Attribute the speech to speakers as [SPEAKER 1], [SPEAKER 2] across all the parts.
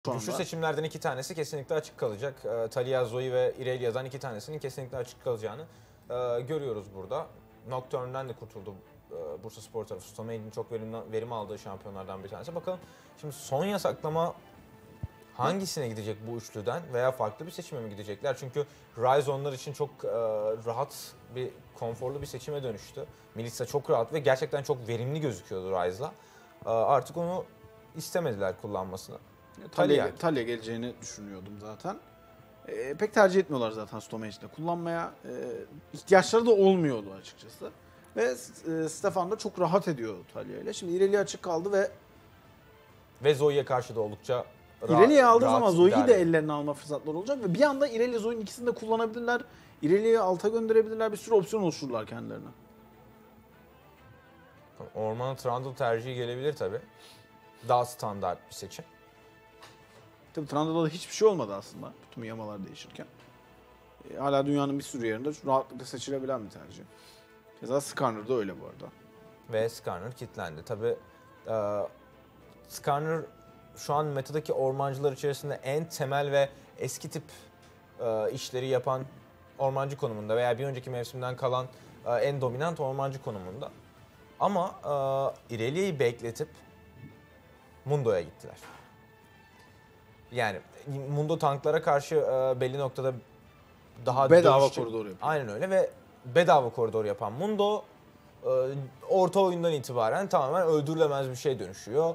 [SPEAKER 1] Şu seçimlerden 2 tanesi kesinlikle açık kalacak. Talia, Zoe ve Irelia'dan 2 tanesinin kesinlikle açık kalacağını görüyoruz burada. Nocturne'den de kurtuldu Bursaspor tarafı. Stomage'in çok verim aldığı şampiyonlardan bir tanesi. Bakalım şimdi son yasaklama hangisine gidecek bu üçlüden veya farklı bir seçime mi gidecekler? Çünkü Ryze onlar için çok rahat bir, konforlu bir seçime dönüştü. Melissa çok rahat ve gerçekten çok verimli gözüküyordu Ryze'la. Artık onu istemediler kullanmasını.
[SPEAKER 2] Talia geleceğini düşünüyordum zaten. Pek tercih etmiyorlar zaten Stomage'de kullanmaya. İhtiyaçları da olmuyordu açıkçası. Ve Stefan da çok rahat ediyor Talia ile. Şimdi Irelia açık kaldı
[SPEAKER 1] ve Zoe'ye karşı da oldukça
[SPEAKER 2] Irelia'yı aldığı zaman Zoe'yi de ellerine alma fırsatları olacak ve bir anda Irelia Zoe'nin ikisini de kullanabilirler. Irelia'yı alta gönderebilirler. Bir sürü opsiyon oluştururlar kendilerine.
[SPEAKER 1] Orman'a Trundle tercihi gelebilir tabi. Daha standart bir seçim.
[SPEAKER 2] Tabii Trundle'da da hiçbir şey olmadı aslında bütün yamalar değişirken. Hala dünyanın bir sürü yerinde rahatlıkla seçilebilen bir tercih. Keza Skarner da öyle bu arada.
[SPEAKER 1] Ve Skarner kilitlendi. Tabi Skarner şu an metadaki ormancılar içerisinde en temel ve eski tip işleri yapan ormancı konumunda veya bir önceki mevsimden kalan en dominant ormancı konumunda. Ama Irelia'yı bekletip Mundo'ya gittiler. Yani Mundo tanklara karşı belli noktada daha
[SPEAKER 2] bedava koridor yapıyor.
[SPEAKER 1] Aynen öyle ve bedava koridor yapan Mundo orta oyundan itibaren tamamen öldürülemez bir şey dönüşüyor.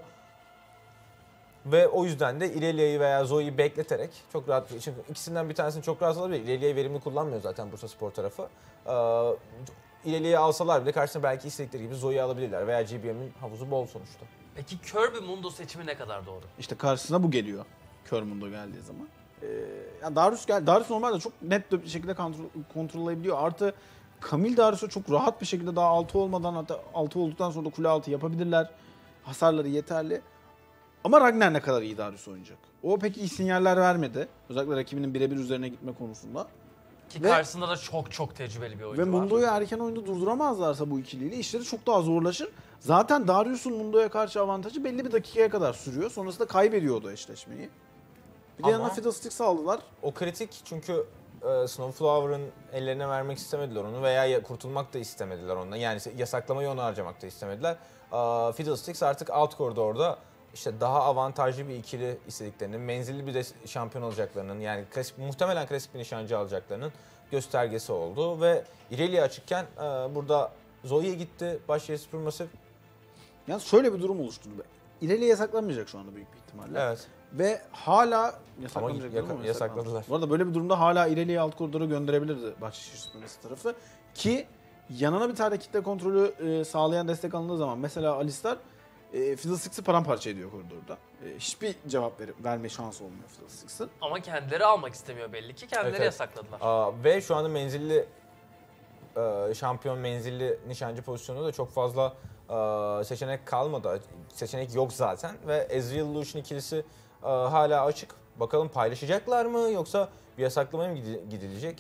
[SPEAKER 1] Ve o yüzden de Irelia'yı veya Zoe'yi bekleterek çok rahat, çünkü ikisinden bir tanesini çok rahat alabilir. Irelia'yı verimli kullanmıyor zaten Bursaspor tarafı. Irelia'yı alsalar bile karşısına belki istedikleri gibi Zoe'yi alabilirler veya GBM'in havuzu bol sonuçta.
[SPEAKER 3] Peki Kirby Mundo seçimi ne kadar doğru?
[SPEAKER 2] İşte karşısına bu geliyor. Kör Mundo geldiği zaman. Yani Darius normalde çok net bir şekilde kontrol edebiliyor. Artı Camille Darius'u çok rahat bir şekilde daha altı olmadan, hatta altı olduktan sonra da kule altı yapabilirler. Hasarları yeterli. Ama Ragnar ne kadar iyi Darius oynayacak? O pek iyi sinyaller vermedi. Özellikle rakibinin birebir üzerine gitme konusunda.
[SPEAKER 3] Ki karşısında da çok tecrübeli bir oyuncu var.
[SPEAKER 2] Ve Mundo'yu erken oyunda durduramazlarsa bu ikiliyle işleri çok daha zorlaşır. Zaten Darius'un Mundo'ya karşı avantajı belli bir dakikaya kadar sürüyor. Sonrasında kaybediyordu eşleşmeyi. Bir de yanına Fiddlesticks aldılar.
[SPEAKER 1] O kritik çünkü Snowflower'ın ellerine vermek istemediler onu veya kurtulmak da istemediler ondan. Yani yasaklamayı ona harcamak da istemediler. Fiddlesticks artık alt koridorda işte daha avantajlı bir ikili istediklerinin, menzilli bir de şampiyon olacaklarının, yani muhtemelen klasik bir nişancı alacaklarının göstergesi oldu. Ve Irelia açıkken burada Zoe'ye gitti, baş Supermassive.
[SPEAKER 2] Yani şöyle bir durum oluşturdu. Irelia yasaklanmayacak şu anda büyük bir ihtimalle.
[SPEAKER 1] Evet.
[SPEAKER 2] Ve hala
[SPEAKER 1] yasakladılar.
[SPEAKER 2] Bu arada böyle bir durumda hala Irelia'yı alt koridora gönderebilirdi Bahçeşehir Süpürmesi tarafı. Ki yanına bir tane kitle kontrolü sağlayan destek alındığı zaman mesela Alistar Fiddlesticks'i paramparça ediyor koridorda. Hiçbir cevap verme şansı olmuyor Fiddlesticks'in.
[SPEAKER 3] Ama kendileri almak istemiyor belli ki. Kendileri yasakladılar.
[SPEAKER 1] Ve şu anda menzilli şampiyon, menzilli nişancı pozisyonunda da çok fazla seçenek kalmadı. Seçenek yok zaten ve Ezreal Lucian ikilisi hala açık. Bakalım paylaşacaklar mı yoksa bir yasaklamaya mı gidilecek?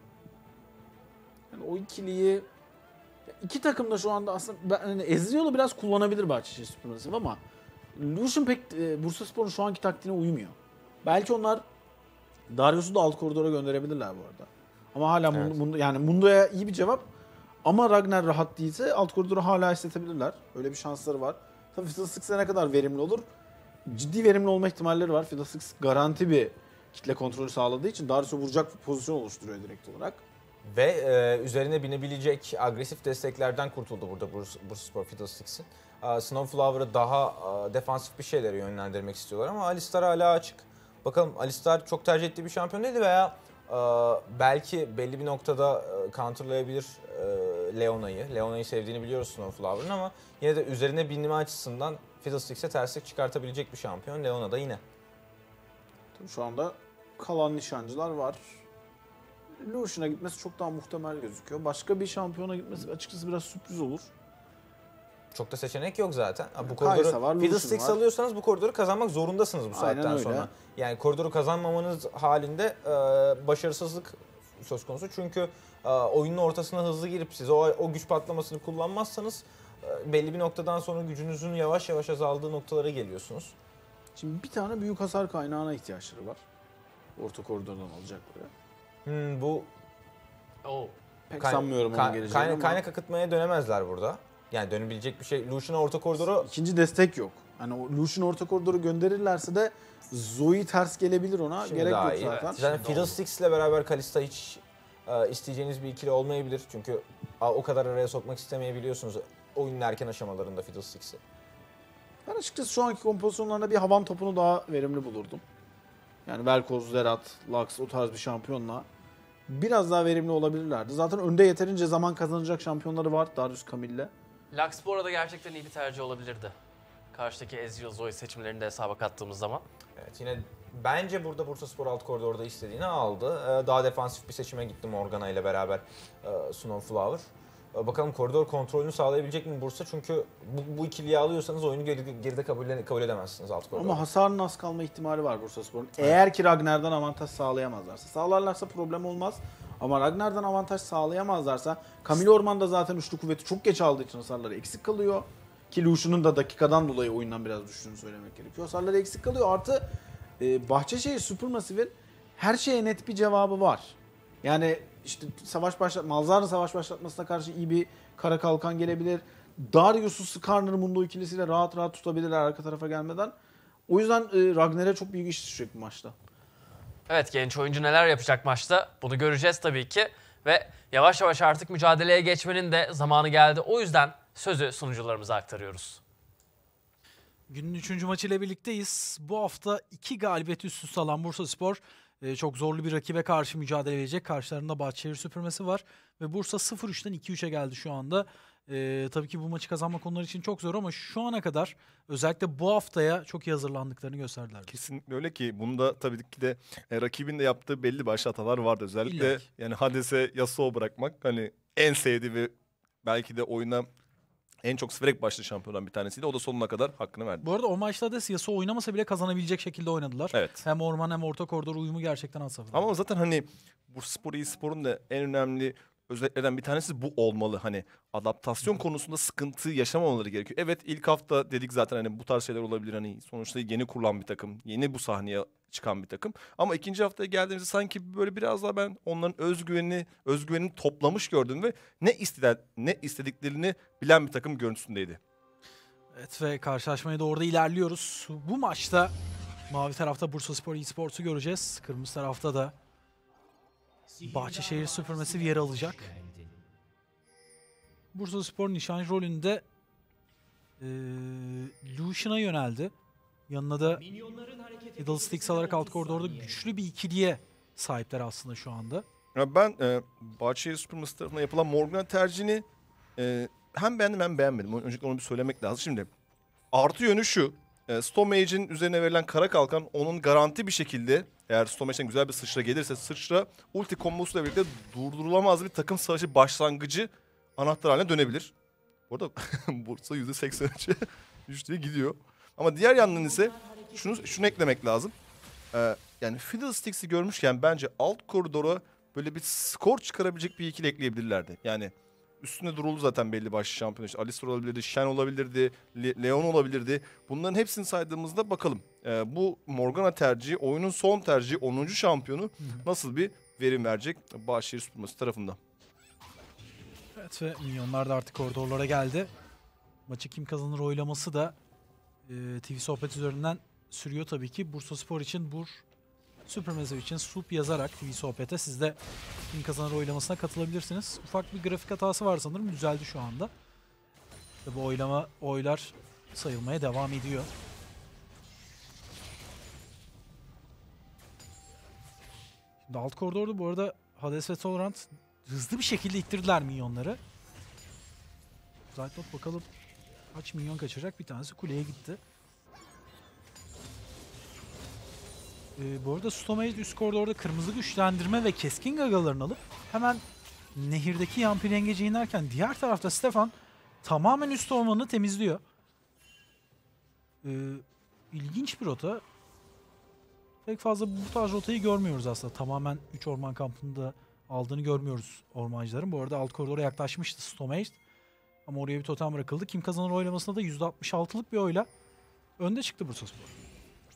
[SPEAKER 2] Yani o ikiliyi iki takım da şu anda aslında hani Ezreal'ı biraz kullanabilir Bahçeşehir Süpürmesi ama Lucian pek Bursaspor'un şu anki taktiğine uymuyor. Belki onlar Darius'u da alt koridora gönderebilirler bu arada. Ama hala yani Mundo'ya iyi bir cevap. Ama Ragnar rahat değilse alt koridoru hala istetebilirler. Öyle bir şansları var. Tabii Fiddlesticks'e ne kadar verimli olur? Ciddi verimli olma ihtimalleri var. Fiddlesticks garanti bir kitle kontrolü sağladığı için Darius'u vuracak bir pozisyon oluşturuyor direkt olarak.
[SPEAKER 1] Ve üzerine binebilecek agresif desteklerden kurtuldu burada Bursaspor Fiddlesticks'in. Snowflower'ı daha defansif bir şeylere yönlendirmek istiyorlar ama Alistar hala açık. Bakalım, Alistar çok tercih ettiği bir şampiyon değildi veya belki belli bir noktada counterlayabilir Leona'yı. Leona'yı sevdiğini biliyoruz Snowflower'ın ama yine de üzerine binme açısından Fiddlesticks'e terslik çıkartabilecek bir şampiyon Leona da yine.
[SPEAKER 2] Tabii şu anda kalan nişancılar var. Lucian'a gitmesi çok daha muhtemel gözüküyor. Başka bir şampiyona gitmesi açıkçası biraz sürpriz olur.
[SPEAKER 1] Çok da seçenek yok zaten. Bu koridoru Fiddlesticks alıyorsanız bu koridoru kazanmak zorundasınız bu saatten sonra. Yani koridoru kazanmamanız halinde başarısızlık söz konusu. Çünkü oyunun ortasına hızlı girip siz o güç patlamasını kullanmazsanız belli bir noktadan sonra gücünüzün yavaş yavaş azaldığı noktalara geliyorsunuz.
[SPEAKER 2] Şimdi bir tane büyük hasar kaynağına ihtiyaçları var. Orta koridordan alacakları.
[SPEAKER 1] Bu
[SPEAKER 3] Oo.
[SPEAKER 2] Pek sanmıyorum onun geleceğini ama
[SPEAKER 1] kaynak akıtmaya dönemezler burada. Yani dönebilecek bir şey. Lucian'a orta koridoru
[SPEAKER 2] ikinci destek yok. Hani o Lucian orta koridoru gönderirlerse de Zoe ters gelebilir ona.
[SPEAKER 1] şimdi
[SPEAKER 2] Gerek
[SPEAKER 1] daha
[SPEAKER 2] yok
[SPEAKER 1] iyi.
[SPEAKER 2] zaten.
[SPEAKER 1] Zaten
[SPEAKER 3] Şimdi
[SPEAKER 1] Fiddlesticks'le beraber Kalista hiç isteyeceğiniz bir ikili olmayabilir. Çünkü o kadar araya sokmak istemeyebiliyorsunuz oyunun erken aşamalarında Fiddlesticks'i.
[SPEAKER 2] Ben açıkçası şu anki kompozisyonlarında bir havan topunu daha verimli bulurdum. Yani Vel'Koz, Zerat, Lux o tarz bir şampiyonla biraz daha verimli olabilirlerdi. Zaten önde yeterince zaman kazanacak şampiyonları var Darius Camille'le.
[SPEAKER 3] Lux bu arada gerçekten iyi bir tercih olabilirdi. Karşıdaki Ezreal Zoe seçimlerini de hesaba kattığımız zaman.
[SPEAKER 1] Evet, yine bence burada Bursaspor alt koridorda istediğini aldı. Daha defansif bir seçime gitti Morgana ile beraber Snowflower. Bakalım koridor kontrolünü sağlayabilecek mi Bursa? Çünkü bu ikiliyi alıyorsanız oyunu geride kabul edemezsiniz alt koridorda.
[SPEAKER 2] Ama hasarın az kalma ihtimali var Bursaspor'un. Eğer ki Ragnar'dan avantaj sağlayamazlarsa. Sağlarlarsa problem olmaz. Ama Ragnar'dan avantaj sağlayamazlarsa Camille Orman zaten üçlü kuvveti çok geç aldığı için hasarları eksik kalıyor. Ki Lucian'ın da dakikadan dolayı oyundan biraz düştüğünü söylemek gerekiyor. Hasarları eksik kalıyor. Artı Bahçeşehir Supermassive'in her şeye net bir cevabı var. Yani işte Malzahar'ın savaş başlatmasına karşı iyi bir kara kalkan gelebilir. Darius'u Skarner Mundo ikilisiyle rahat rahat tutabilirler arka tarafa gelmeden. O yüzden Ragnar'a çok büyük iş düşecek bu maçta.
[SPEAKER 3] Evet, genç oyuncu neler yapacak maçta bunu göreceğiz tabii ki. Ve yavaş yavaş artık mücadeleye geçmenin de zamanı geldi. O yüzden sözü sunucularımıza aktarıyoruz.
[SPEAKER 4] Günün 3. maçıyla birlikteyiz. Bu hafta 2 galibiyet üst üste alan Bursaspor çok zorlu bir rakibe karşı mücadele edecek. Karşılarında Bahçeşehir Süpürmesi var. Ve Bursa 0-3'ten 2-3'e geldi şu anda. Tabii ki bu maçı kazanmak onlar için çok zor ama şu ana kadar özellikle bu haftaya çok iyi hazırlandıklarını gösterdiler.
[SPEAKER 5] Kesinlikle öyle ki bunda tabii ki de rakibin de yaptığı belli başlı hatalar vardı. Özellikle
[SPEAKER 4] İlla ki.
[SPEAKER 5] yani Hades'e Yasuo bırakmak hani en sevdiği ve belki de oyuna en çok severek başladığı şampiyonlardan bir tanesiydi. O da sonuna kadar hakkını verdi.
[SPEAKER 4] Bu arada o maçta da Yasuo oynamasa bile kazanabilecek şekilde oynadılar.
[SPEAKER 5] Evet.
[SPEAKER 4] Hem orman hem orta koridor uyumu gerçekten az safhada.
[SPEAKER 5] Ama zaten hani Bursaspor e-sporun da en önemli özelliklerinden bir tanesi bu olmalı. Hani adaptasyon konusunda sıkıntı yaşamamaları gerekiyor. Evet, ilk hafta dedik zaten hani bu tarz şeyler olabilir. Hani sonuçta yeni kurulan bir takım, yeni bu sahneye çıkan bir takım. Ama ikinci haftaya geldiğimizde sanki böyle biraz daha ben onların özgüvenini toplamış gördüm ve ne istediklerini bilen bir takım görüntüsündeydi.
[SPEAKER 4] Evet ve karşılaşmaya doğru da ilerliyoruz. Bu maçta mavi tarafta Bursaspor e-sports'u göreceğiz. Kırmızı tarafta da Bahçeşehir Süpürmesi yer alacak. Bursaspor nişancı rolünde Lucian'a yöneldi. Yanına da Fiddlesticks alarak alt koridorda güçlü bir ikiliye sahipler aslında şu anda.
[SPEAKER 5] Ya ben Bahçeşehir Süpürmesi tarafından yapılan Morgana tercihini hem beğendim hem beğenmedim. Öncelikle onu bir söylemek lazım. Şimdi artı yönü şu. Storm Mage'in üzerine verilen kara kalkan onun garanti bir şekilde eğer Storm Mage'den güzel bir sıçra gelirse sıçra ulti kombosuyla birlikte durdurulamaz bir takım savaşı başlangıcı anahtar haline dönebilir. Bu arada Bursa %83'e düştüğü gidiyor. Ama diğer yandan ise şunu eklemek lazım. Yani Fiddlesticks'i görmüşken bence alt koridora böyle bir skor çıkarabilecek bir ikili ekleyebilirlerdi. Yani üstünde duruldu zaten belli başlı şampiyon. İşte Alistar olabilirdi, Shen olabilirdi, Leon olabilirdi. Bunların hepsini saydığımızda bakalım. Bu Morgana tercihi, oyunun son tercihi 10. şampiyonu nasıl bir verim verecek Bahçeşehir Süpürmesi tarafından.
[SPEAKER 4] Evet ve milyonlar da artık koridorlara geldi. Maçı kim kazanır oylaması da TV sohbet üzerinden sürüyor tabii ki. Bursaspor için Süpürmesi için sup yazarak TV sohbete siz de kim kazanır oylamasına katılabilirsiniz. Ufak bir grafik hatası var sanırım. Düzeldi şu anda. Ve bu oylar sayılmaya devam ediyor. Şimdi alt koridorda bu arada Hades ve Tolerant hızlı bir şekilde ittirdiler minyonları. Zaytnot bakalım kaç minyon kaçıracak. Bir tanesi kuleye gitti. Bu arada Stomage üst koridorda kırmızı güçlendirme ve keskin gagalarını alıp hemen nehirdeki yampir yengece inerken diğer tarafta Stefan tamamen üst ormanını temizliyor. İlginç bir rota. Pek fazla bu tarz rotayı görmüyoruz aslında. Tamamen 3 orman kampında aldığını görmüyoruz ormancıların. Bu arada alt koridora yaklaşmıştı Stomage. Ama oraya bir totem bırakıldı. Kim kazanır oylamasında da %66'lık bir oyla önde çıktı Bursaspor.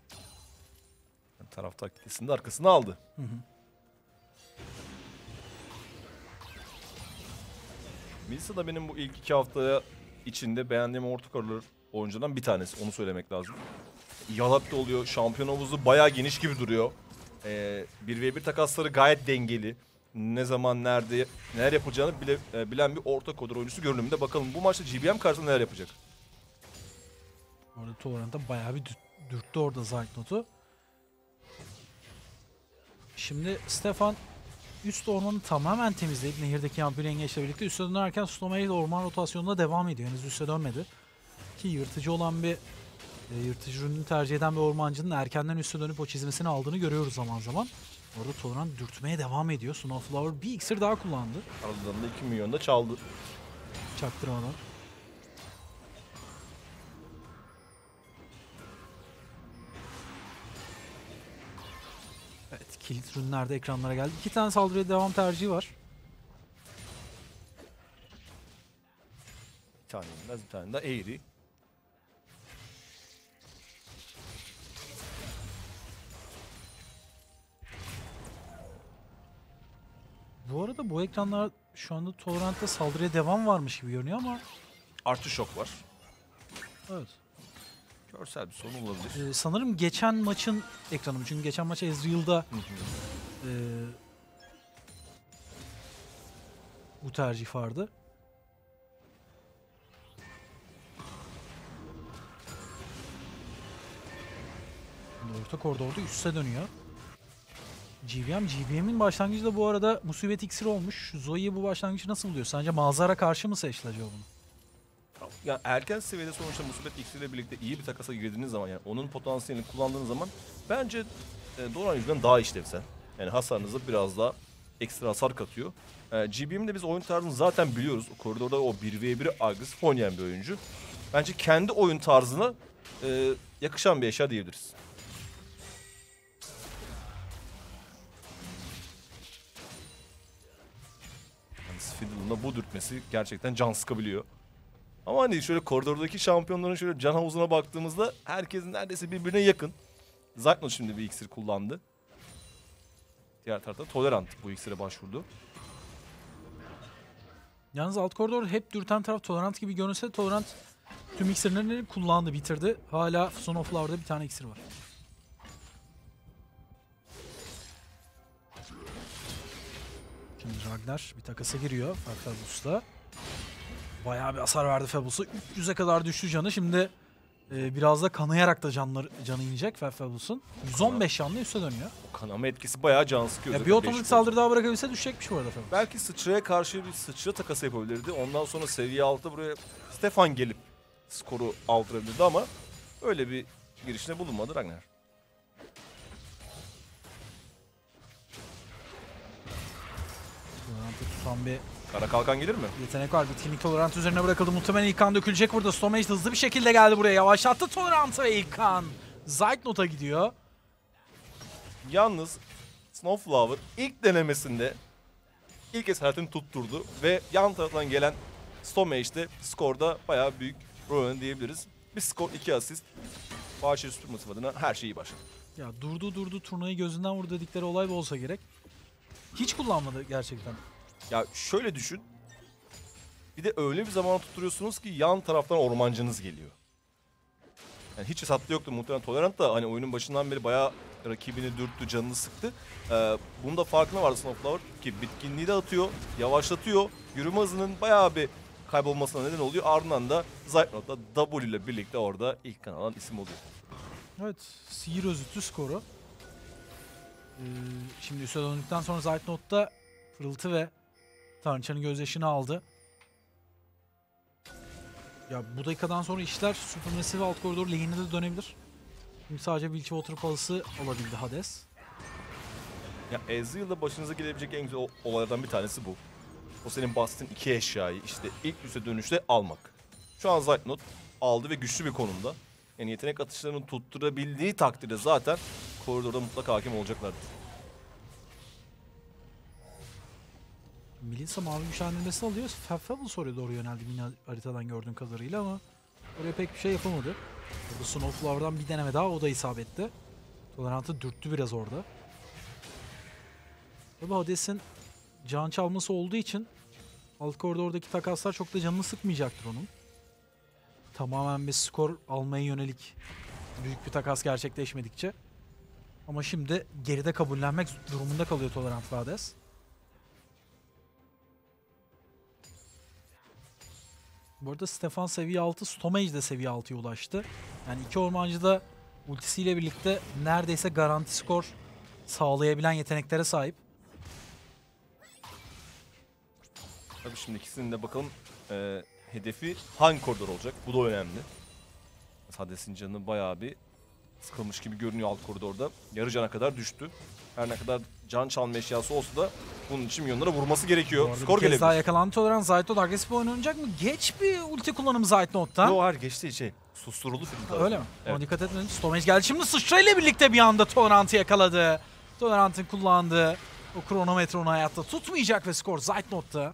[SPEAKER 5] Taraftar kitlesinin de arkasına aldı. Melisa da benim bu ilk 2 hafta içinde beğendiğim orta koridor oyunculardan bir tanesi. Onu söylemek lazım. Yalapta oluyor. Şampiyon havuzu bayağı geniş gibi duruyor. 1v1 takasları gayet dengeli. Ne zaman, nerede, neler yapacağını bilen bir orta koridor oyuncusu görünümünde. Bakalım bu maçta GBM karşısında neler yapacak?
[SPEAKER 4] Orada Tolerant'a bayağı bir dürttü orada Zaytnot'u. Şimdi Stefan üst ormanı tamamen temizleyip nehirdeki yampiri yengeçle birlikte üste dönerken Stomage de orman rotasyonuna devam ediyor. Henüz üste dönmedi. Ki yırtıcı olan bir yırtıcı ürününü tercih eden bir ormancının erkenden üste dönüp o çizmesini aldığını görüyoruz zaman zaman. Orada Tolerant dürtmeye devam ediyor. Snowflower bir iksir daha kullandı.
[SPEAKER 5] Aralarında 2 milyon da çaldı.
[SPEAKER 4] Çaktırmadan. Evet, kilit ürünler de ekranlara geldi. 2 tane saldırıya devam tercihi var.
[SPEAKER 5] Bir tane inmez, bir tane de eğri.
[SPEAKER 4] Bu arada bu ekranlar şu anda Tolerant'ta saldırıya devam varmış gibi görünüyor ama
[SPEAKER 5] Artı şok var.
[SPEAKER 4] evet.
[SPEAKER 5] Görsel bir sorun olabilir.
[SPEAKER 4] Sanırım geçen maçın ekranı mı? Çünkü geçen maç Ezreal'da bu tercih vardı. Şimdi orta koridorda üste dönüyor. GBM'in başlangıcı da bu arada musibet iksiri olmuş. Zoe'yi bu başlangıcı nasıl buluyor? Sence Malzara karşı mı seçti acaba bunu?
[SPEAKER 5] Ya erken seviyede sonuçta musibet iksiriyle birlikte iyi bir takasa girdiğiniz zaman, yani onun potansiyelini kullandığınız zaman bence Doran yüzünden daha işlevsel. Yani hasarınıza biraz daha ekstra hasar katıyor. GBM'in de biz oyun tarzını zaten biliyoruz. O koridorda o 1v1'i agresif oynayan bir oyuncu. Bence kendi oyun tarzına yakışan bir eşya diyebiliriz. Yani Fiddle'ın da bu dürtmesi gerçekten can sıkabiliyor. Ama hani şöyle koridordaki şampiyonların şöyle can havuzuna baktığımızda herkesin neredeyse birbirine yakın. Zaytnot şimdi bir iksir kullandı. Diğer tarafta Tolerant bu iksire başvurdu.
[SPEAKER 4] Yalnız alt koridor hep dürten taraf Tolerant gibi görünse de Tolerant tüm iksirlerini kullandı, bitirdi. Hala Snowflower'da bir tane iksir var. Şimdi Ragnar bir takasa giriyor Fabulos'la. Bayağı bir hasar verdi Fabulos'a. 300'e kadar düştü canı. Şimdi biraz da kanayarak da canı inecek Fabulos'un. 115 canlı üste dönüyor.
[SPEAKER 5] O kanama etkisi bayağı can sıkıyor.
[SPEAKER 4] Ya bir otomatik saldırı daha bırakabilse düşecekmiş bu arada Fabulos.
[SPEAKER 5] Belki sıçraya karşı bir sıçra takası yapabilirdi. Ondan sonra seviye 6 buraya Stefan gelip skoru aldırabilirdi ama öyle bir girişine bulunmadı Ragnar.
[SPEAKER 4] Tolerant'ı tutan bir
[SPEAKER 5] Kara kalkan gelir mi?
[SPEAKER 4] yetenek var. Bitkinlik Tolerant üzerine bırakıldı. Muhtemelen ilk kan dökülecek burada. Stomage hızlı bir şekilde geldi buraya. Yavaşlattı Tolerant'ı ve ilk kan Zaytnot'a gidiyor.
[SPEAKER 5] Yalnız Snowflower ilk denemesinde ilk esaretini tutturdu ve yan taraftan gelen Stomage'de skorda bayağı büyük rol oynadı diyebiliriz. Bir skor, 2 asist. Bahçeli Süpürmesi adına her şeyi başladı.
[SPEAKER 4] Ya durdu turnayı gözünden vurdu dedikleri olay bu olsa gerek. Hiç kullanmadı gerçekten.
[SPEAKER 5] Ya şöyle düşün. Bir de öyle bir zamana tutturuyorsunuz ki yan taraftan ormancınız geliyor. Yani hiç hesaplı yoktu muhtemelen. Tolerant da hani oyunun başından beri bayağı rakibini dürttü, canını sıktı. Bunun da farkına vardı Snowflower ki bitkinliği de atıyor, yavaşlatıyor. Yürüme hızının bayağı bir kaybolmasına neden oluyor. Ardından da Zaytnot da W ile birlikte orada ilk kan alan isim oluyor.
[SPEAKER 4] Evet, sihir özütü skoru. Şimdi üste döndükten sonra Zaytnot'ta fırıltı ve Tanrıçanın gözyaşını aldı. Ya bu dakikadan sonra işler Supermassive alt koridor lane'ine de dönebilir. Şimdi sadece Bilgewater Pulse'ı alabildi Hades.
[SPEAKER 5] Ya Ezreal'da başınıza gelebilecek en güzel olaylardan bir tanesi bu. O senin bastığın 2 eşyayı işte ilk üste dönüşte almak. Şu an Zaytnot aldı ve güçlü bir konumda. Yani yetenek atışlarını tutturabildiği takdirde zaten koridorda mutlaka hakim olacaklardır.
[SPEAKER 4] Melissa mavi güçlendirmesi alıyor. Fabulous oraya doğru yöneldi mini haritadan gördüğüm kadarıyla ama oraya pek bir şey yapamadı. Burada Snowflower'dan bir deneme daha, o da isabetti. Tolerant'ı dürttü biraz orada. Tabi Hades'in can çalması olduğu için alt koridordaki takaslar çok da canını sıkmayacaktır onun. Tamamen bir skor almaya yönelik büyük bir takas gerçekleşmedikçe. Ama şimdi geride kabullenmek durumunda kalıyor Tolerant ve Hades. Bu arada Stefan seviye 6, Stomage de seviye 6'ya ulaştı. Yani iki ormancı da ultisiyle birlikte neredeyse garanti skor sağlayabilen yeteneklere sahip.
[SPEAKER 5] Tabii şimdi ikisinin de bakalım hedefi hangi koridor olacak? Bu da önemli. Hades'in canı bayağı bir sıkılmış gibi görünüyor alt koridorda. Yarı cana kadar düştü. Her ne kadar can çalma eşyası olsa da bunun için milyonlara vurması gerekiyor. Skor
[SPEAKER 4] Bir kez
[SPEAKER 5] gelebilir.
[SPEAKER 4] daha yakalandı Tolerant. Zaytnot agresif oynanacak mı? Geç bir ulti kullanımı Zaytnot'tan.
[SPEAKER 5] Yo hayır geçti susturuldu film.
[SPEAKER 4] Öyle mi?
[SPEAKER 5] Evet.
[SPEAKER 4] Ona dikkat etmedim. Stomage geldi. Şimdi sıçrayla birlikte bir anda Tolerant'ı yakaladı. Tolerant'ın kullandığı o kronometre onu hayatta tutmayacak ve skor Zaytnot'ta.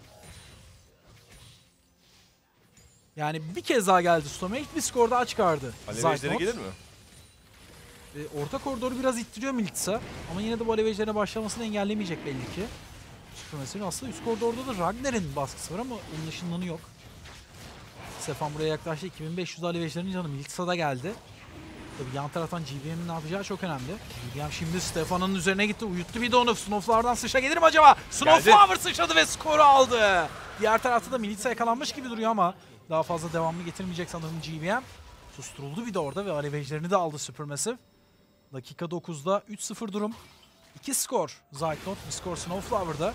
[SPEAKER 4] Yani bir kez daha geldi Stomage. Bir skor daha çıkardı
[SPEAKER 5] Alevejlere
[SPEAKER 4] Zaytnot.
[SPEAKER 5] gelir mi?
[SPEAKER 4] Orta koridoru biraz ittiriyor Militsa. Ama yine de bu alevejlerine başlamasını engellemeyecek belli ki. Süpermesinin aslında üst koridorda da Ragnar'ın baskısı var ama onun ışınlanı yok. Stefan buraya yaklaştı. 2500 alevejlerin canı Militsa'da geldi. Tabii yan taraftan GBM'in ne yapacağı çok önemli. GBM şimdi Stefan'ın üzerine gitti. Uyuttu bir de onu. Snowflower'dan sıçra gelir mi acaba? Snowflower sıçradı ve skoru aldı. Diğer tarafta da Militsa yakalanmış gibi duruyor ama daha fazla devamlı getirmeyecek sanırım GBM. Susturuldu bir de orada ve alevejlerini de aldı Supermassive. Dakika 9'da 3-0 durum. 2 skor Zaytnot, bir skor Snowflower'da.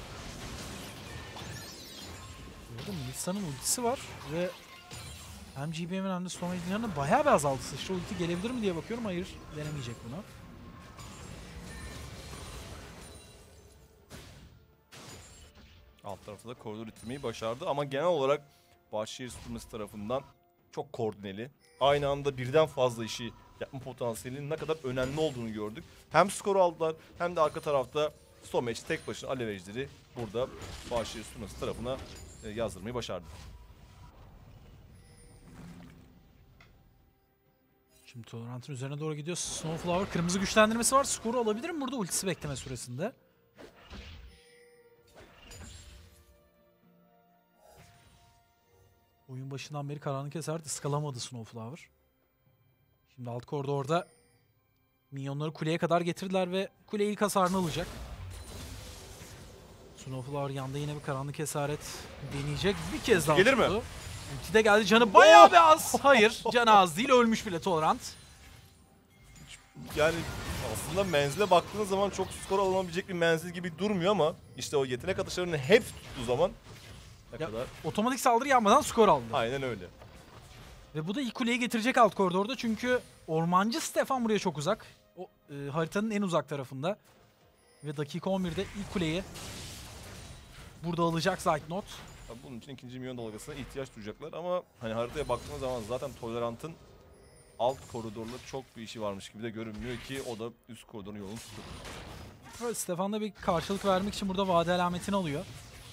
[SPEAKER 4] Burada Militsa'nın ultisi var ve hem GBM'in hem de Stomage'in yanına bayağı bir azaldı. Sıçra ulti gelebilir mi diye bakıyorum. Hayır, denemeyecek bunu.
[SPEAKER 5] Alt tarafta da koridor ittirmeyi başardı ama genel olarak Bahçeşehir Süpürmesi tarafından çok koordineli. Aynı anda birden fazla işi yapma potansiyelinin ne kadar önemli olduğunu gördük. Hem skoru aldılar hem de arka tarafta Stomage tek başına alevejleri burada Bahçeşehir Süpürmesi tarafına yazdırmayı başardı.
[SPEAKER 4] Şimdi Tolerant'ın üzerine doğru gidiyor. Snowflower kırmızı güçlendirmesi var. Skoru alabilir mi burada ultisi bekleme süresinde? Oyun başından beri karanlık eser ıskalamadı Snowflower. Şimdi alt koridorda minyonları kuleye kadar getirdiler ve kule ilk hasarını alacak. Snowflower yanda yine bir karanlık esaret deneyecek. Bir kez daha
[SPEAKER 5] Gelir mi?
[SPEAKER 4] tuttu. Ulti de geldi. Canı bayağı bir az. Hayır, canı az değil. Ölmüş bile Tolerant.
[SPEAKER 5] Yani aslında menzile baktığınız zaman çok skor alınabilecek bir menzil gibi durmuyor ama işte o yetenek atışlarını hep tuttuğu zaman ne
[SPEAKER 4] Ya,
[SPEAKER 5] kadar.
[SPEAKER 4] otomatik saldırı yapmadan skor aldı.
[SPEAKER 5] Aynen öyle.
[SPEAKER 4] Ve bu da ilk kuleyi getirecek alt koridorda çünkü ormancı Stefan buraya çok uzak. O haritanın en uzak tarafında. Ve dakika 11'de ilk kuleyi burada alacak Zaytnot.
[SPEAKER 5] Tabii bunun için ikinci milyon dalgasına ihtiyaç duyacaklar ama hani haritaya baktığınız zaman zaten Tolerant'ın alt koridorla çok bir işi varmış gibi de görünmüyor ki o da üst koridorun yolunu tutuyor.
[SPEAKER 4] Evet, Stefan da bir karşılık vermek için burada vade alametini alıyor.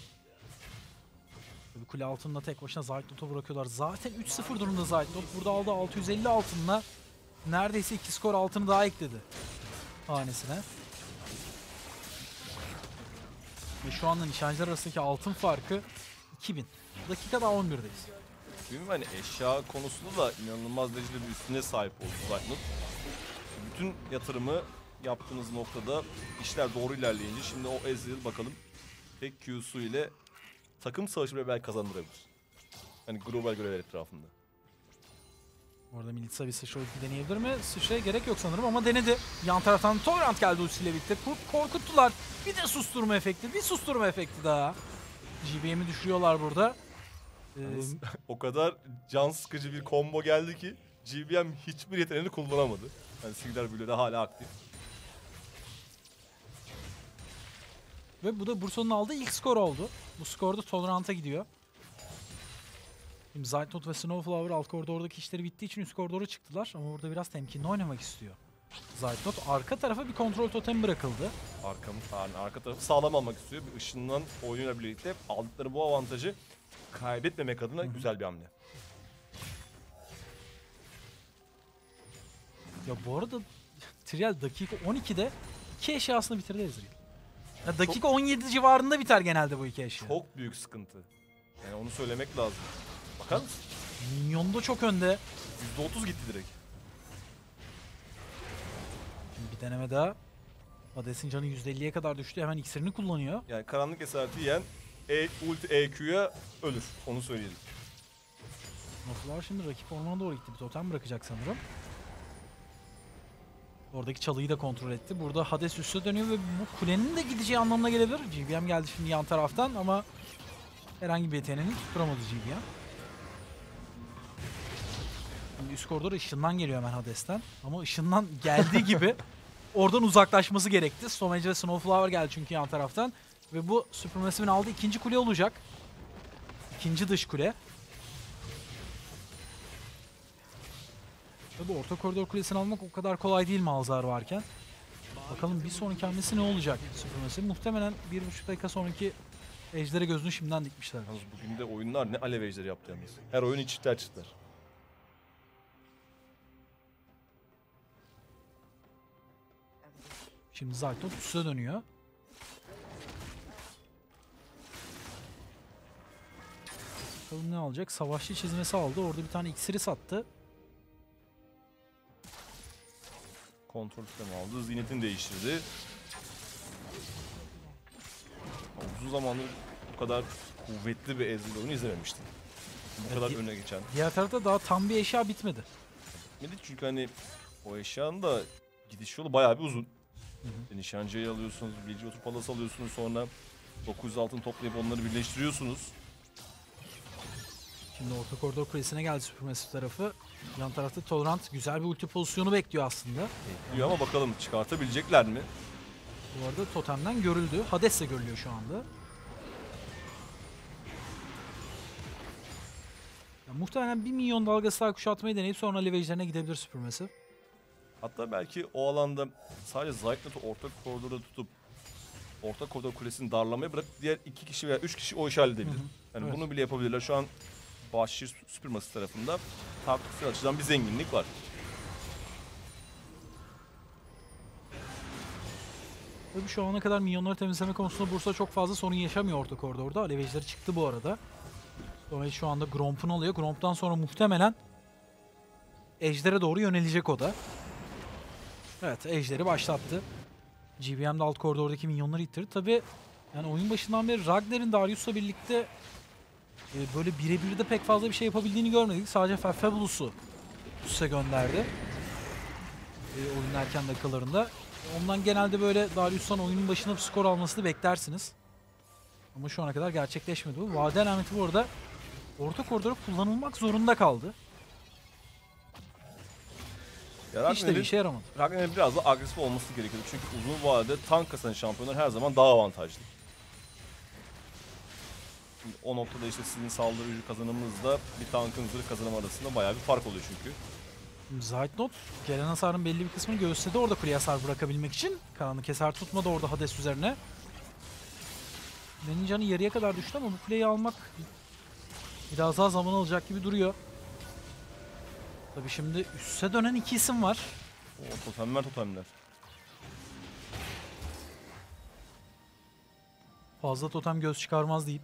[SPEAKER 4] Tabii kule altında tek başına Zaytnot'u bırakıyorlar. Zaten 3-0 durumda Zaytnot. Burada aldı 650 altınla neredeyse 2 skor altını daha ekledi hanesine. Ve şu anda nişancılar arasındaki altın farkı 2000. Dakikada 11'deyiz.
[SPEAKER 5] Bilmiyorum hani eşya konusunda da inanılmaz derecede bir üstüne sahip oldu Zaytnot. Bütün yatırımı yaptığınız noktada işler doğru ilerleyince şimdi o Ezreal bakalım tek Q'su ile takım savaşı bile belki kazandırabilir. Hani global görevler etrafında.
[SPEAKER 4] Orada Militsa bir sıçra ulti deneyebilir mi? Sıçraya gerek yok sanırım ama denedi. Yan taraftan Tolerant geldi ultisiyle birlikte. Korkuttular. Bir de susturma efekti. Bir susturma efekti daha. GBM'i düşürüyorlar burada.
[SPEAKER 5] O kadar can sıkıcı bir combo geldi ki GBM hiçbir yeteneğini kullanamadı. Yani Sigler bile de hala aktif.
[SPEAKER 4] Ve bu da Bursa'nın aldığı ilk skor oldu. Bu skor da Tolerant'a gidiyor. Şimdi Zaytnot ve Snowflower alt koridordaki işleri bittiği için üst koridora çıktılar. Ama burada biraz temkinli oynamak istiyor Zaytnot. Arka tarafa bir kontrol totemi bırakıldı.
[SPEAKER 5] Arka tarafı sağlam almak istiyor. Bir ışınlan oyunuyla birlikte aldıkları bu avantajı kaybetmemek adına güzel bir hamle.
[SPEAKER 4] Ya bu arada Trial dakika 12'de 2 eşyasını bitirdi Ezreal. Ya dakika 17 civarında biter genelde bu 2 eşya.
[SPEAKER 5] Çok büyük sıkıntı. Yani onu söylemek lazım. Bakar mısın?
[SPEAKER 4] Minyon da çok önde.
[SPEAKER 5] %30 gitti direkt.
[SPEAKER 4] Şimdi bir deneme daha. Hades'in canı %50'ye kadar düştü. Hemen iksirini kullanıyor.
[SPEAKER 5] Yani karanlık esareti yiyen ulti EQ'ya ölür. Onu söyleyelim.
[SPEAKER 4] Noflar şimdi rakip ormana doğru gitti. Bir totem bırakacak sanırım. Oradaki çalıyı da kontrol etti. Burada Hades üste dönüyor ve bu kulenin de gideceği anlamına gelebilir. GBM geldi şimdi yan taraftan ama herhangi bir yeteneğini tutturamadı GBM. Şimdi üst koridor ışından geliyor hemen Hades'ten. Ama ışından geldiği gibi oradan uzaklaşması gerekti. Stomage ve Snowflower geldi çünkü yan taraftan. Ve bu Supermassive'in aldığı ikinci kule olacak. İkinci dış kule. Tabi orta koridor kulesini almak o kadar kolay değil Malzahar varken. Bakalım bir sonraki hamlesi ne olacak Supermassive? Muhtemelen 1,5 dakika sonraki Ejder'e gözünü şimdiden dikmişler.
[SPEAKER 5] Yalnız bugün de oyunlar ne alev ejderi yaptı yalnız. Her oyun içler çıtlar.
[SPEAKER 4] Şimdi Zaytnot üste dönüyor. Bakalım ne alacak? Savaşçı çizmesi aldı. Orada bir tane iksiri sattı.
[SPEAKER 5] Kontrol sistemi aldı. Ziynetini değiştirdi. Uzun zamandır bu kadar kuvvetli bir Ezreal oyunu izlememiştim. Bu kadar öne geçen.
[SPEAKER 4] Diğer tarafta daha tam bir eşya bitmedi.
[SPEAKER 5] Çünkü hani o eşyanın da gidiş yolu bayağı bir uzun. Nişancıyı alıyorsunuz, Bilgi Otur Palası alıyorsunuz, sonra 900 altın toplayıp onları birleştiriyorsunuz.
[SPEAKER 4] Şimdi orta koridor kulesine geldi Supermassive tarafı. Yan tarafta Tolerant güzel bir ulti pozisyonu bekliyor aslında.
[SPEAKER 5] Bekliyor ama bakalım çıkartabilecekler mi?
[SPEAKER 4] Bu arada totemden görüldü. Hades de görülüyor şu anda. Ya, muhtemelen 1 milyon dalgası daha kuşatmayı deneyip sonra Levage'lerine gidebilir Supermassive.
[SPEAKER 5] Hatta belki o alanda sadece Zaytnot'u orta koridorda tutup orta koridor kulesini darlamaya bırakıp diğer 2 kişi veya 3 kişi o işi halledebilir. Yani
[SPEAKER 4] Evet.
[SPEAKER 5] bunu bile yapabilirler. Şu an Başşehir Supermassive tarafında taktiksel açıdan bir zenginlik var.
[SPEAKER 4] Tabii şu ana kadar minyonları temizleme konusunda Bursa çok fazla sorun yaşamıyor orta koridorda. Levage'leri çıktı bu arada. Dolayısıyla şu anda Gromp'unu alıyor. Gromp'tan sonra muhtemelen Ejder'e doğru yönelecek o da. Evet, Ejder'i başlattı. GBM de alt koridordaki minyonları ittirdi. Tabii yani oyun başından beri Ragnar'ın Darius'la birlikte böyle birebir de pek fazla bir şey yapabildiğini görmedik. Sadece Fabulous'u üste gönderdi. Oyunun erken dakikalarında. Ondan genelde böyle Darius'tan oyunun başına bir skor almasını beklersiniz. Ama şu ana kadar gerçekleşmedi bu. Vade alameti bu arada orta koridora kullanılmak zorunda kaldı.
[SPEAKER 5] Ya
[SPEAKER 4] Hiç de bir işe yaramadı.
[SPEAKER 5] Ragnar'ın biraz da agresif olması gerekiyor. Çünkü uzun vadede tank kasan şampiyonlar her zaman daha avantajlı. Şimdi o noktada işte sizin saldırı gücü kazanımınızla bir tankın zırh kazanım arasında bayağı bir fark oluyor çünkü.
[SPEAKER 4] Zaytnot gelen hasarın belli bir kısmını göğüsledi orada kuleye hasar bırakabilmek için. Karanlık hasar tutmadı orada Hades üzerine. Benim canı yarıya kadar düştü ama bu kuleyi almak biraz daha zaman alacak gibi duruyor. Tabii şimdi üste dönen 2 isim var.
[SPEAKER 5] O totemler.
[SPEAKER 4] Fazla totem göz çıkarmaz deyip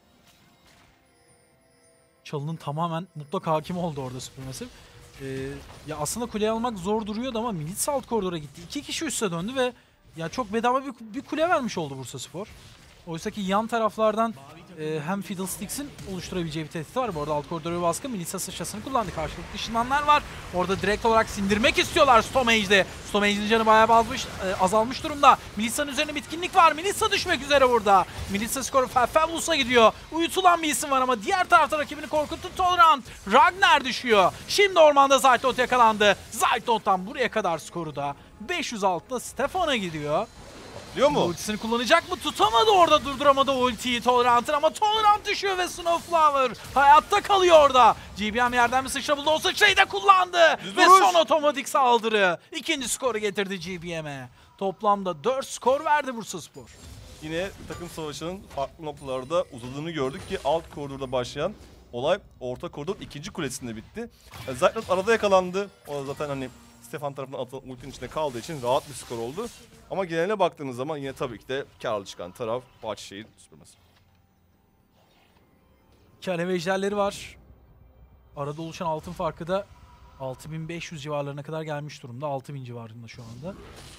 [SPEAKER 4] Çalı'nın tamamen mutlak hakim oldu orada Supermassive. Ya aslında kuleyi almak zor duruyordu ama Milits alt koridora gitti. 2 kişi üste döndü ve ya çok bedava bir kule vermiş oldu Bursaspor. Oysa ki yan taraflardan hem Fiddlesticks'in oluşturabileceği bir tehdit var. Bu arada alt koridora bir baskı. Militsa sıçrasını kullandı. Karşılıklı ışınlanlar var. Orada direkt olarak sindirmek istiyorlar Stomage'de. Stomage'in canı bayağı azalmış durumda. Militsa'nın üzerine bitkinlik var. Militsa düşmek üzere burada. Militsa skoru Fabulous'a gidiyor. Uyutulan bir isim var ama diğer tarafta rakibini korkuttu Tolerant. Ragnar düşüyor. Şimdi ormanda Zaytnot yakalandı. Zaytnot'tan buraya kadar skoru da 506'da Stefan'a gidiyor.
[SPEAKER 5] Diyor mu?
[SPEAKER 4] Ultisini kullanacak mı? Tutamadı orada, durduramadı ultiyi Tolerant'ın ama Tolerant düşüyor ve Snowflower hayatta kalıyor orada. GBM yerden bir sıçra buldu, o sıçrayı da kullandı. Ve son otomatik saldırı. İkinci skoru getirdi GBM'e. Toplamda 4 skor verdi Bursaspor.
[SPEAKER 5] Yine takım savaşının farklı noktalarda uzadığını gördük ki alt koridorda başlayan olay orta koridor ikinci kulesinde bitti. Zaytnot arada yakalandı. O zaten hani Stefan tarafından atılan ultinin içinde kaldığı için rahat bir skor oldu. Ama geneline baktığınız zaman yine tabii ki de karlı çıkan taraf Bahçeşehir Supermassive.
[SPEAKER 4] İki alev ejderleri var. Arada oluşan altın farkı da 6500 civarlarına kadar gelmiş durumda. 6000 civarında şu anda.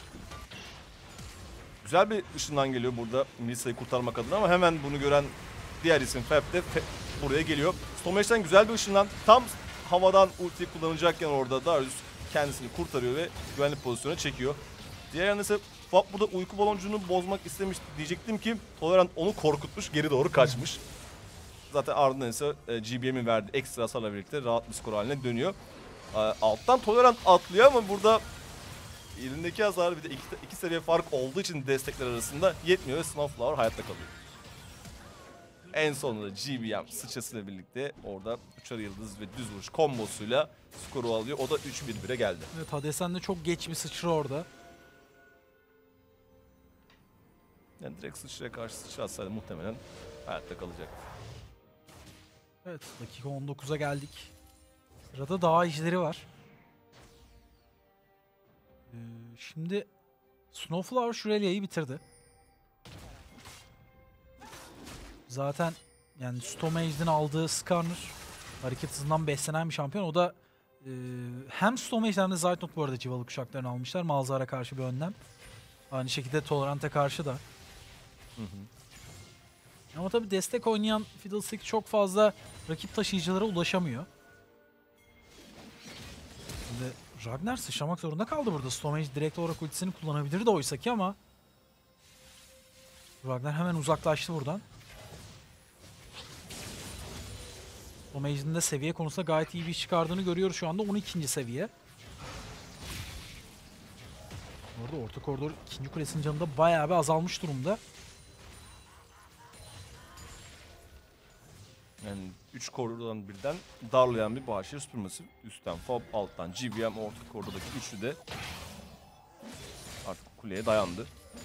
[SPEAKER 5] Güzel bir ışından geliyor burada Melisa'yı kurtarmak adına ama hemen bunu gören diğer isim Fab de buraya geliyor. Stomage'den güzel bir ışından tam havadan ultiyi kullanacakken orada Darius kendisini kurtarıyor ve güvenli pozisyona çekiyor. Diğer yandan ise Fab burada uyku baloncuğunu bozmak istemiş diyecektim ki Tolerant onu korkutmuş, geri doğru kaçmış. Zaten ardından ise GBM'in verdiği ekstra hasarla birlikte rahat bir skor haline dönüyor. Alttan Tolerant atlıyor ama burada elindeki hasar bir de iki seviye fark olduğu için destekler arasında yetmiyor ve Snowflower hayatta kalıyor. En sonunda GBM sıçrasıyla birlikte orada uçar yıldız ve düz vuruş kombosuyla skoru alıyor. O da 3-1-1'e geldi.
[SPEAKER 4] Evet, Hades'ten de çok geç bir sıçra orada.
[SPEAKER 5] Yani direkt sıçraya karşı sıçra atsaydı muhtemelen hayatta kalacaktı.
[SPEAKER 4] Evet, dakika 19'a geldik. Sırada dağ ejderi var. Şimdi Snowflower Shurelia'yı bitirdi. Zaten yani Stomage'den aldığı Skarner hareket hızından beslenen bir şampiyon. O da hem Stomage'den hem de Zeitnot bu arada civalı kuşaklarını almışlar. Malzahar'a karşı bir önlem. Aynı şekilde Tolerant'a karşı da. Ama tabii destek oynayan Fiddlestick çok fazla rakip taşıyıcılara ulaşamıyor. Şimdi Ragnar sıçramak zorunda kaldı burada. Stomage direkt olarak ultisini kullanabilirdi oysa ki ama Ragnar hemen uzaklaştı buradan. Stomage'in de seviye konusunda gayet iyi bir iş çıkardığını görüyoruz şu anda. 12. seviye. Orada orta koridor 2. kulesinin canı da bayağı bir azalmış durumda.
[SPEAKER 5] Yani 3 koridordan birden darlayan bir Bahçeşehir Supermassive. Üstten Fab, alttan GBM, orta koridordaki üçlü de artık kuleye dayandı.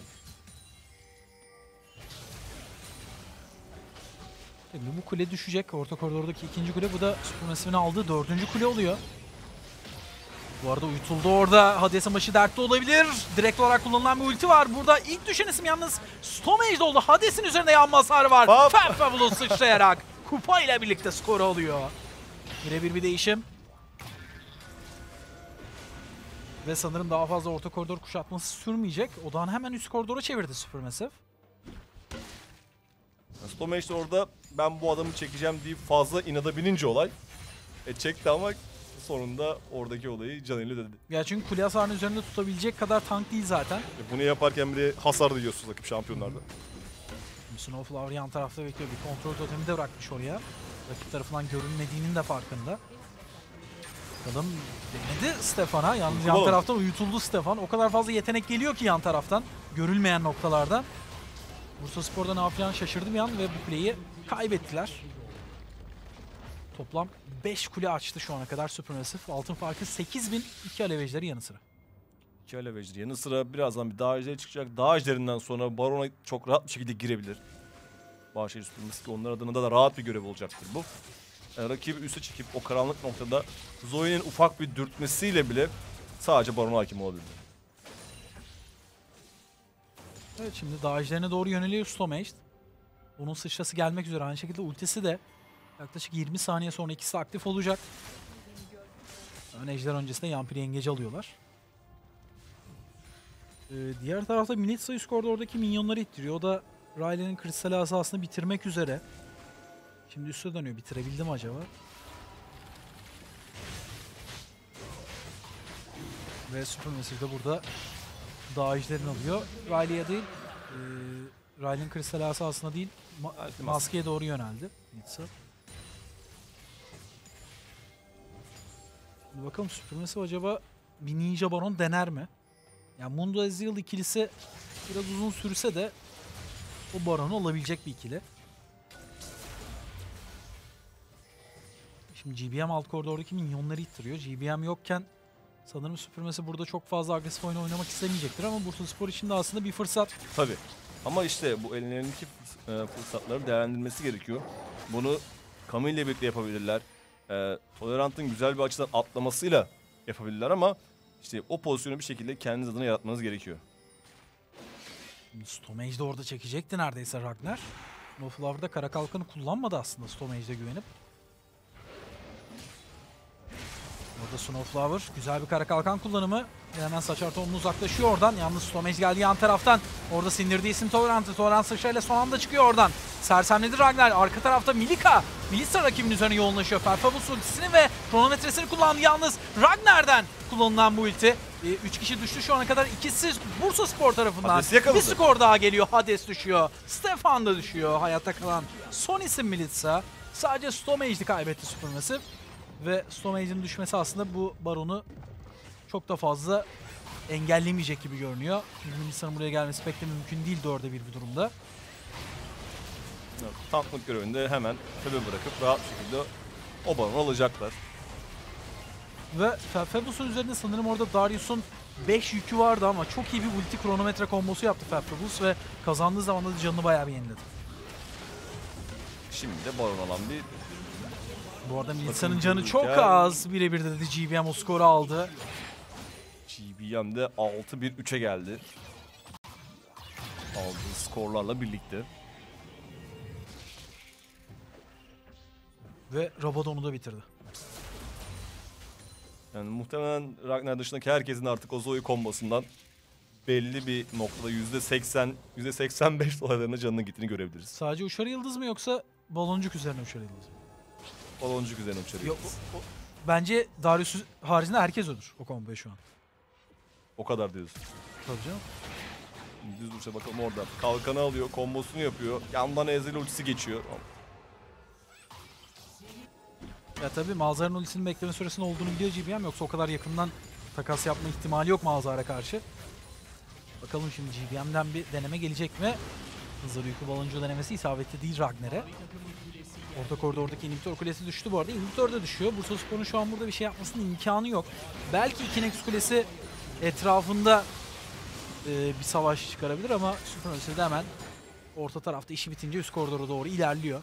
[SPEAKER 4] Şimdi bu kule düşecek. Orta koridordaki 2. kule. Bu da Supermassive'in aldığı 4. kule oluyor. Bu arada uyutuldu orada. Hades'in başı dertte olabilir. Direkt olarak kullanılan bir ulti var. Burada ilk düşen isim yalnız Stomage'de oldu. Hades'in üzerinde yanma hasarı var. Fabulous sıçrayarak kupa ile birlikte skoru alıyor. Birebir bir değişim. Ve sanırım daha fazla orta koridor kuşatması sürmeyecek. Odağını hemen üst koridora çevirdi Supermassive.
[SPEAKER 5] Stomage de orada ben bu adamı çekeceğim deyip fazla inada binince olay. Çekti ama sonunda oradaki olayı canıyla ödedi.
[SPEAKER 4] Ya çünkü kule hasarını üzerinde tutabilecek kadar tank değil zaten.
[SPEAKER 5] Bunu yaparken bile hasar da yiyorsunuz rakip şampiyonlarda.
[SPEAKER 4] Snowflower yan tarafta bekliyor. Bir kontrol totemi de bırakmış oraya. Rakip tarafından görünmediğinin de farkında. Bakalım denedi Stefan'a. Yalnız yan taraftan uyutuldu Stefan. O kadar fazla yetenek geliyor ki yan taraftan. Görülmeyen noktalardan. Bursaspor'da ne yapacağını şaşırdı bir an ve bu kuleyi kaybettiler. Toplam 5 kule açtı şu ana kadar Supermassive. Altın farkı 8000, 2 alev ejderi yanı sıra.
[SPEAKER 5] 2 alev ejderi yanı sıra birazdan bir dağ ejderi çıkacak. Dağ ejderinden sonra Baron'a çok rahat bir şekilde girebilir. Bahçeşehir Supermassive onlar adına da rahat bir görev olacaktır bu. Rakibi üste çekip o karanlık noktada Zoe'nin ufak bir dürtmesiyle bile sadece Baron'a hakim olabilir.
[SPEAKER 4] Evet, şimdi dağ ejderine doğru yöneliyor Stomage. Onun sıçrası gelmek üzere. Aynı şekilde ultisi de yaklaşık 20 saniye sonra ikisi aktif olacak. Ön ejder öncesinde Yampiri yengeci alıyorlar. Diğer tarafta Militsa üst koridordaki minyonları ittiriyor. O da Riley'nin kristal asasını bitirmek üzere. Şimdi üste dönüyor. Bitirebildi mi acaba? Ve Supermassive de burada dağ ejderini alıyor. Riley'e değil, Riley'nin kristal asasına değil, maskeye doğru yöneldi Militsa. Şimdi bakalım Supermassive acaba bir Ninja Baron dener mi? Yani Mundo Ezreal ikilisi biraz uzun sürse de o Baron'u alabilecek bir ikili. Şimdi GBM alt koridordaki minyonları ittiriyor. GBM yokken sanırım Supermassive burada çok fazla agresif oyun oynamak istemeyecektir ama Bursaspor için de aslında bir fırsat.
[SPEAKER 5] Tabii. Ama işte bu ellerindeki fırsatları değerlendirmesi gerekiyor. Bunu Camille ile birlikte yapabilirler. Tolerant'ın güzel bir açıdan atlamasıyla yapabilirler ama İşte o pozisyonu bir şekilde kendiniz adına yaratmanız gerekiyor.
[SPEAKER 4] Stomage'de orada çekecekti neredeyse Ragnar. Snowflower'da kara kalkanı kullanmadı aslında Stomage'de güvenip. Orada Snowflower güzel bir kara kalkan kullanımı. Hemen Saçar Tom'un uzaklaşıyor oradan. Yalnız Stomage geldi yan taraftan. Orada sindirdiği isim Tolerant'ı. Tolerant sıçrayla son anda çıkıyor oradan. Sersemledi Ragnar. Arka tarafta Milika. Milisa rakibin üzerine yoğunlaşıyor. Perfabus ultisini ve kronometresini kullandı. Yalnız Ragnar'dan kullanılan bu ulti. 3 kişi düştü şu ana kadar. İkisi Bursaspor tarafından.
[SPEAKER 5] Hades yakaladı.
[SPEAKER 4] Bir skor daha geliyor. Hades düşüyor. Stefan da düşüyor. Hayatta kalan son isim Militsa. Sadece Stomage'di kaybetti Supermassive. Ve Stomage'in düşmesi aslında bu Baron'u çok da fazla engellemeyecek gibi görünüyor. Militsa'nın buraya gelmesi pek de mümkün değil 4'e 1 bir durumda.
[SPEAKER 5] Tanklık görevinde hemen tebe bırakıp rahat bir şekilde o balonu alacaklar.
[SPEAKER 4] Ve Felfabus'un üzerinde sanırım orada Darius'un 5 yükü vardı ama çok iyi bir ulti kronometre kombosu yaptı Felfabus ve kazandığı zaman da canını bayağı bir yeniledi.
[SPEAKER 5] Şimdi de baron alan bir...
[SPEAKER 4] Bu arada Militsa'nın
[SPEAKER 5] Bakın
[SPEAKER 4] canı çok
[SPEAKER 5] dururken-
[SPEAKER 4] az. Birebir dedi GBM o skoru aldı.
[SPEAKER 5] GBM'de 6-1-3'e geldi. Aldığı skorlarla birlikte.
[SPEAKER 4] Ve Rabadon'u da bitirdi.
[SPEAKER 5] Yani muhtemelen Ragnar dışındaki herkesin artık o Zoe kombosundan belli bir noktada %80, %85 dolaylarına canını gittiğini görebiliriz.
[SPEAKER 4] Sadece uçarı yıldız mı yoksa baloncuk üzerine uçarı yıldız mı?
[SPEAKER 5] Baloncuk üzerine uçarıyor.
[SPEAKER 4] Yok, bence Darius haricinde herkes ölür o komboya şu an.
[SPEAKER 5] O kadar diyorsun.
[SPEAKER 4] Tabii canım.
[SPEAKER 5] Düz duruşa bakalım orada. Kalkanı alıyor, kombosunu yapıyor. Yandan Ezreal ultisi geçiyor.
[SPEAKER 4] Ya tabii Malzar'ın ultisinin bekleme süresinin olduğunu biliyor GBM, yoksa o kadar yakından takas yapma ihtimali yok Malzar'a karşı. Bakalım şimdi GBM'den bir deneme gelecek mi? Hızır yükü baloncu denemesi isabetli değil Ragnar'e. Orta koridordaki inhibitor kulesi düştü bu arada. İnhibitor da düşüyor. Bursaspor'un şu an burada bir şey yapmasının imkanı yok. Belki Ikinex kulesi etrafında bir savaş çıkarabilir ama Supermassive de hemen orta tarafta işi bitince üst koridora doğru ilerliyor.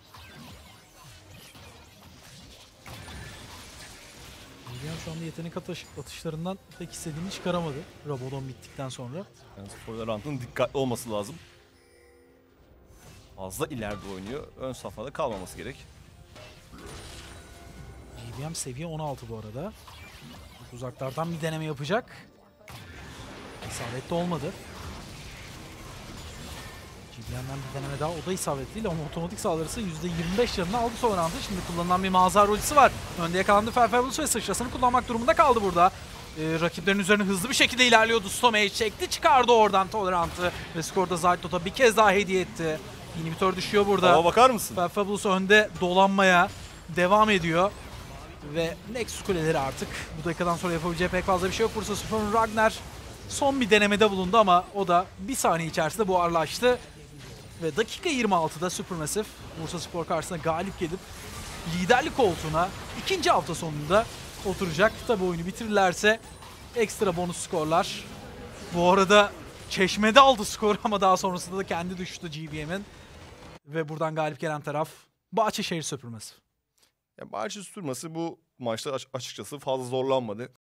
[SPEAKER 4] GBM şu anda yetenek atışlarından pek istediğini çıkaramadı. Rabadon bittikten sonra.
[SPEAKER 5] Yani spoiler rantının dikkatli olması lazım. Fazla ileride oynuyor. Ön safhada kalmaması gerek.
[SPEAKER 4] GBM seviye 16 bu arada. Uzaklardan bir deneme yapacak. İsabetli olmadı. GBM'den bir deneme daha, o da isabetli değil ama otomatik saldırısı %25 canını aldı son anda. Şimdi kullanılan bir Malzar ultisi var. Önde yakalandı Felfabus ve sıçrasını kullanmak durumunda kaldı burada. Rakiplerin üzerine hızlı bir şekilde ilerliyordu. Stomage çekti, çıkardı oradan Tolerant'ı ve skorda Zaytnot'a bir kez daha hediye etti. İnhibitor düşüyor burada.
[SPEAKER 5] Ama bakar mısın?
[SPEAKER 4] Felfabus önde dolanmaya devam ediyor. Ve Nexus kuleleri artık bu dakikadan sonra yapabileceği pek fazla bir şey yok. Bursaspor'un Ragnar son bir denemede bulundu ama o da bir saniye içerisinde buharlaştı. Ve dakika 26'da Supermassive Bursaspor karşısına galip gelip liderlik koltuğuna ikinci hafta sonunda oturacak. Tabi oyunu bitirirlerse ekstra bonus skorlar. Bu arada Çeşme'de aldı skoru ama daha sonrasında da kendi düştü GBM'in. Ve buradan galip gelen taraf Bahçeşehir Supermassive.
[SPEAKER 5] Ya Bahçeşehir Supermassive bu maçta açıkçası fazla zorlanmadı.